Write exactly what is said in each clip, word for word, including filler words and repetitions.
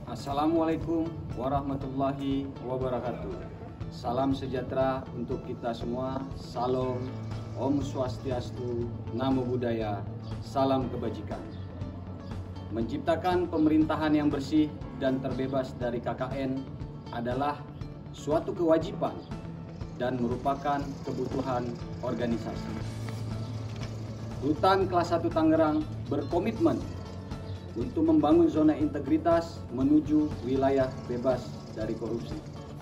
Assalamualaikum warahmatullahi wabarakatuh. Salam sejahtera untuk kita semua. Salam, Om Swastiastu, Namo Buddhaya, salam kebajikan. Menciptakan pemerintahan yang bersih dan terbebas dari K K N adalah suatu kewajiban dan merupakan kebutuhan organisasi. Rutan Kelas satu Tangerang berkomitmen untuk membangun zona integritas menuju wilayah bebas dari korupsi.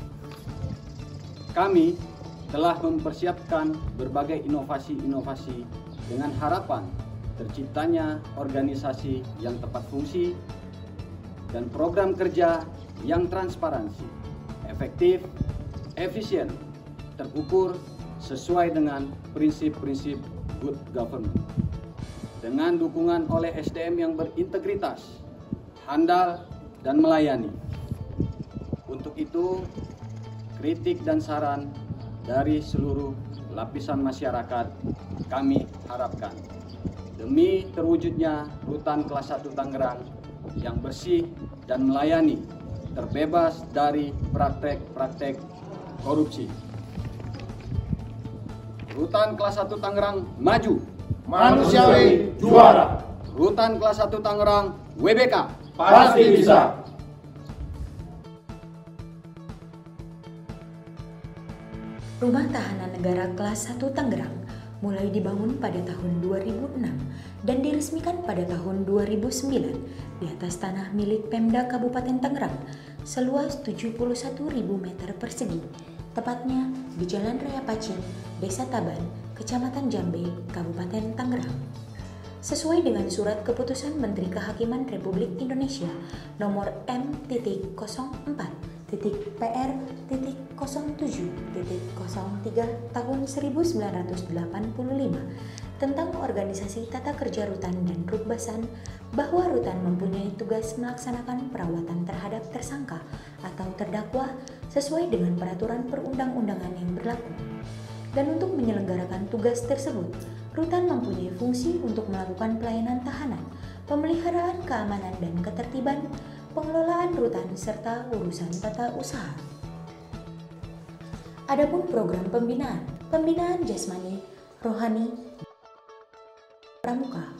Kami telah mempersiapkan berbagai inovasi-inovasi dengan harapan terciptanya organisasi yang tepat fungsi dan program kerja yang transparansi, efektif, efisien, terukur sesuai dengan prinsip-prinsip good government. Dengan dukungan oleh S D M yang berintegritas, handal, dan melayani. Untuk itu, kritik dan saran dari seluruh lapisan masyarakat kami harapkan demi terwujudnya Rutan Kelas satu Tangerang yang bersih dan melayani, terbebas dari praktek-praktek korupsi. Rutan Kelas satu Tangerang maju, manusiawi juara. Rutan Kelas satu Tangerang W B K Pasti bisa. Rumah Tahanan Negara Kelas satu Tangerang mulai dibangun pada tahun dua ribu enam dan diresmikan pada tahun dua ribu sembilan di atas tanah milik Pemda Kabupaten Tangerang seluas tujuh puluh satu ribu meter persegi, tepatnya di Jalan Raya Pacin, Desa Taban, Kecamatan Jambe, Kabupaten Tangerang. Sesuai dengan Surat Keputusan Menteri Kehakiman Republik Indonesia nomor M nol empat P R nol tujuh nol tiga tahun seribu sembilan ratus delapan puluh lima tentang organisasi tata kerja rutan dan rukbasan, bahwa rutan mempunyai tugas melaksanakan perawatan terhadap tersangka atau terdakwa sesuai dengan peraturan perundang-undangan yang berlaku. Dan untuk menyelenggarakan tugas tersebut, rutan mempunyai fungsi untuk melakukan pelayanan tahanan, pemeliharaan keamanan dan ketertiban, pengelolaan rutan, serta urusan tata usaha. Adapun program pembinaan, pembinaan jasmani, rohani, pramuka.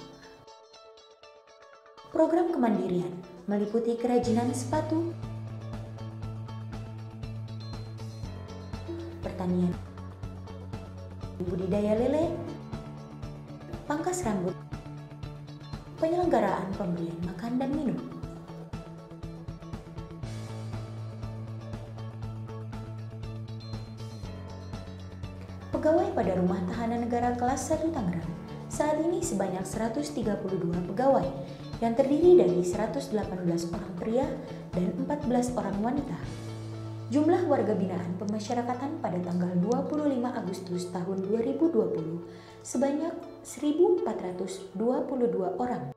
Program kemandirian meliputi kerajinan sepatu, pertanian, budidaya lele, pangkas rambut, penyelenggaraan pemberian makan dan minum. Pegawai pada Rumah Tahanan Negara Kelas satu Tangerang saat ini sebanyak seratus tiga puluh dua pegawai yang terdiri dari seratus delapan belas orang pria dan empat belas orang wanita. Jumlah warga binaan pemasyarakatan pada tanggal dua puluh lima Agustus tahun dua ribu dua puluh sebanyak seribu empat ratus dua puluh dua orang.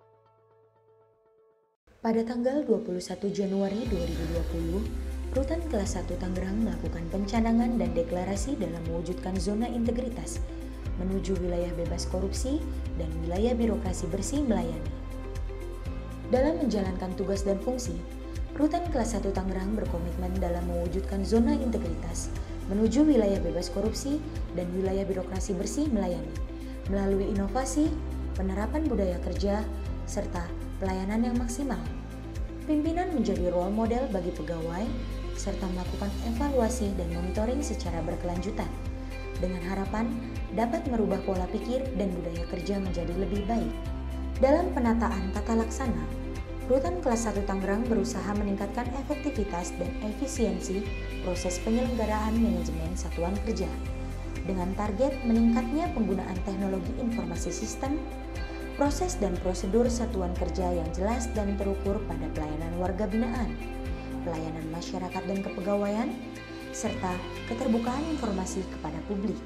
Pada tanggal dua puluh satu Januari dua ribu dua puluh, Rutan Kelas satu Tangerang melakukan pencanangan dan deklarasi dalam mewujudkan zona integritas menuju wilayah bebas korupsi dan wilayah birokrasi bersih melayani. Dalam menjalankan tugas dan fungsi, Rutan Kelas satu Tangerang berkomitmen dalam mewujudkan zona integritas menuju wilayah bebas korupsi dan wilayah birokrasi bersih melayani melalui inovasi, penerapan budaya kerja, serta pelayanan yang maksimal. Pimpinan menjadi role model bagi pegawai serta melakukan evaluasi dan monitoring secara berkelanjutan dengan harapan dapat merubah pola pikir dan budaya kerja menjadi lebih baik. Dalam penataan tata laksana, Rutan Kelas satu Tangerang berusaha meningkatkan efektivitas dan efisiensi proses penyelenggaraan manajemen satuan kerja dengan target meningkatnya penggunaan teknologi informasi sistem, proses dan prosedur satuan kerja yang jelas dan terukur pada pelayanan warga binaan, pelayanan masyarakat dan kepegawaian, serta keterbukaan informasi kepada publik.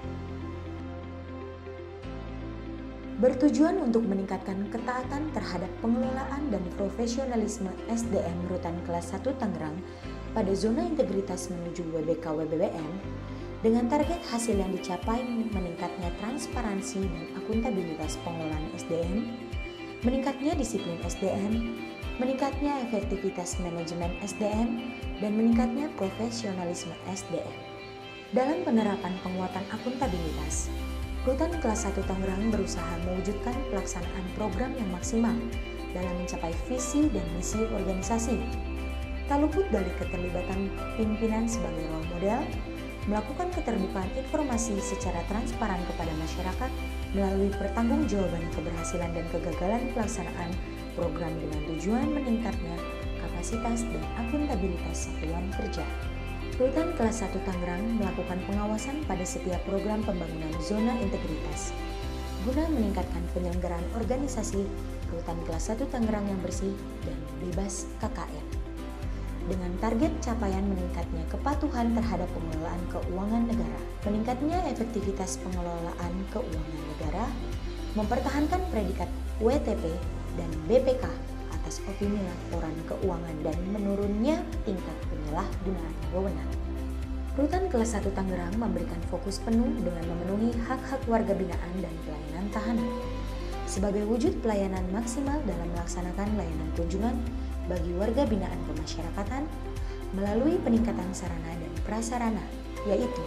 Bertujuan untuk meningkatkan ketaatan terhadap pengelolaan dan profesionalisme S D M Rutan Kelas satu Tangerang pada zona integritas menuju W B K W B W M, dengan target hasil yang dicapai meningkatnya transparansi dan akuntabilitas pengelolaan S D M, meningkatnya disiplin S D M, meningkatnya efektivitas manajemen S D M, dan meningkatnya profesionalisme S D M. Dalam penerapan penguatan akuntabilitas, Rutan Kelas satu Tangerang berusaha mewujudkan pelaksanaan program yang maksimal dalam mencapai visi dan misi organisasi. Tak luput dari keterlibatan pimpinan sebagai role model, melakukan keterbukaan informasi secara transparan kepada masyarakat melalui pertanggungjawaban keberhasilan dan kegagalan pelaksanaan program dengan tujuan meningkatnya kapasitas dan akuntabilitas satuan kerja. Rutan Kelas satu Tangerang melakukan pengawasan pada setiap program pembangunan zona integritas guna meningkatkan penyelenggaraan organisasi Rutan Kelas satu Tangerang yang bersih dan bebas K K N. Dengan target capaian meningkatnya kepatuhan terhadap pengelolaan keuangan negara, meningkatnya efektivitas pengelolaan keuangan negara, mempertahankan predikat W T P dan B P K atas opini laporan keuangan dan menurunnya tingkat penyalahgunaan wewenang. Rutan Kelas satu Tangerang memberikan fokus penuh dengan memenuhi hak-hak warga binaan dan pelayanan tahanan. Sebagai wujud pelayanan maksimal dalam melaksanakan layanan kunjungan bagi warga binaan pemasyarakatan melalui peningkatan sarana dan prasarana, yaitu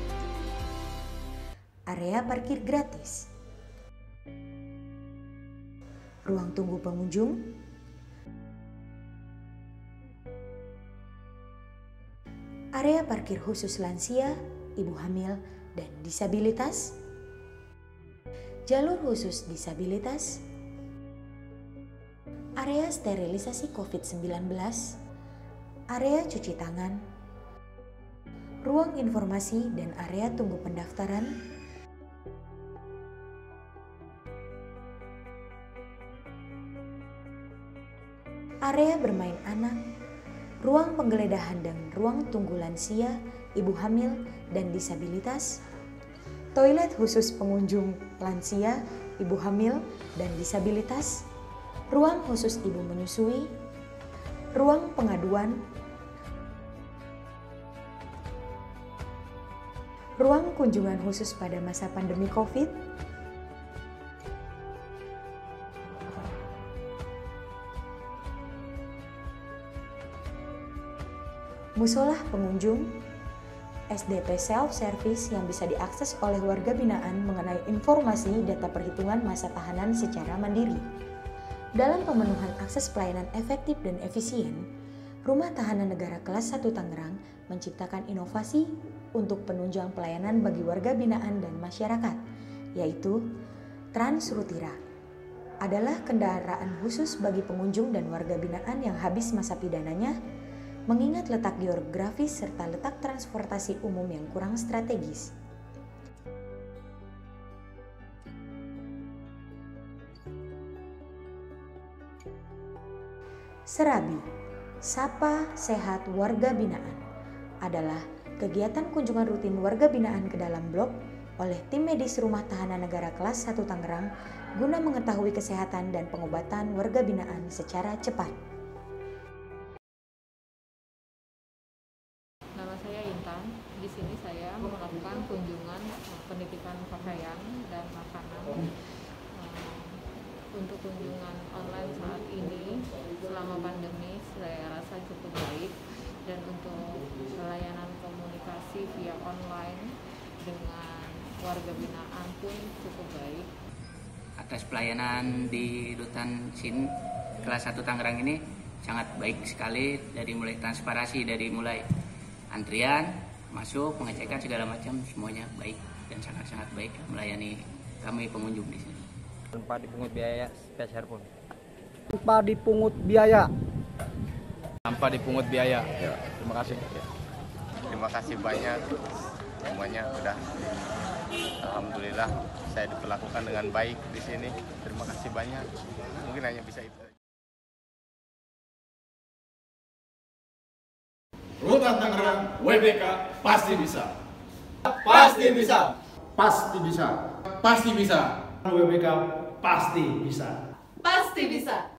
area parkir gratis, ruang tunggu pengunjung, area parkir khusus lansia, ibu hamil, dan disabilitas, jalur khusus disabilitas, area sterilisasi covid sembilan belas, area cuci tangan, ruang informasi dan area tunggu pendaftaran, area bermain anak, ruang penggeledahan dan ruang tunggu lansia, ibu hamil, dan disabilitas, toilet khusus pengunjung lansia, ibu hamil, dan disabilitas, ruang khusus ibu menyusui, ruang pengaduan, ruang kunjungan khusus pada masa pandemi COVID, musola pengunjung, S D P self-service yang bisa diakses oleh warga binaan mengenai informasi data perhitungan masa tahanan secara mandiri. Dalam pemenuhan akses pelayanan efektif dan efisien, Rumah Tahanan Negara Kelas satu Tangerang menciptakan inovasi untuk penunjang pelayanan bagi warga binaan dan masyarakat, yaitu Transrutira. Adalah kendaraan khusus bagi pengunjung dan warga binaan yang habis masa pidananya, mengingat letak geografis serta letak transportasi umum yang kurang strategis. Serabi, Sapa Sehat Warga Binaan, adalah kegiatan kunjungan rutin warga binaan ke dalam blok oleh tim medis Rumah Tahanan Negara Kelas satu Tangerang guna mengetahui kesehatan dan pengobatan warga binaan secara cepat. Nama saya Intan. Di sini saya melakukan kunjungan penitipan pakaian dan makanan. Untuk kunjungan online saat ini selama pandemi saya rasa cukup baik, dan untuk layanan komunikasi via online dengan warga binaan pun cukup baik. Atas pelayanan di Rutan Sin Kelas satu Tangerang ini sangat baik sekali, dari mulai transparansi, dari mulai antrian, masuk, pengecekan segala macam, semuanya baik dan sangat-sangat baik melayani kami pengunjung di sini. Tanpa dipungut biaya spesial pun. Tanpa dipungut biaya. Tanpa dipungut biaya. Ya, terima kasih. Ya. Terima kasih banyak. Semuanya sudah, alhamdulillah saya diperlakukan dengan baik di sini. Terima kasih banyak. Mungkin hanya bisa itu. Rutan Tangerang, W B K pasti bisa. Pasti bisa. Pasti bisa. Pasti bisa. W B K pasti bisa. Pasti bisa.